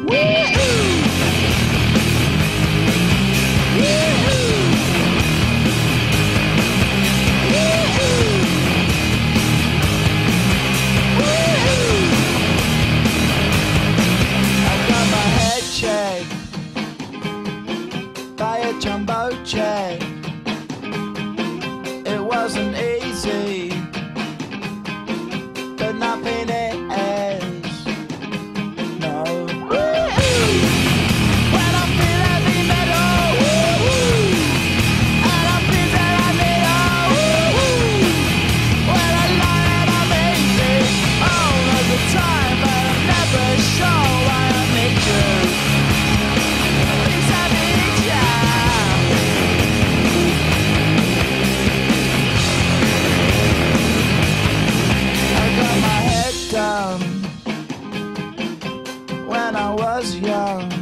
By a jumbo jet. It wasn't easy, but nothing is. No. When I feel heavy metal, and I feel that I need when I lie and I'm easy all of the time, but I'm never sure why I need you. When I was young,